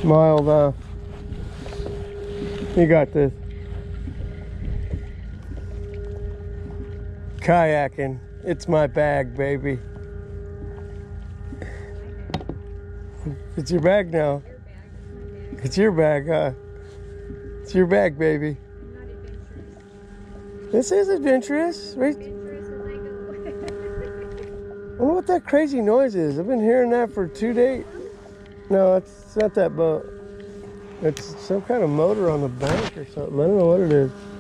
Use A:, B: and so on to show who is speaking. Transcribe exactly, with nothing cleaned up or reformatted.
A: Mild, huh? You got this. Kayaking. It's my bag, baby. It's your bag now. It's your bag, huh? It's your bag, baby. This is adventurous, right? I wonder what that crazy noise is. I've been hearing that for two days. No, it's not that boat. It's some kind of motor on the bank or something. I don't know what it is.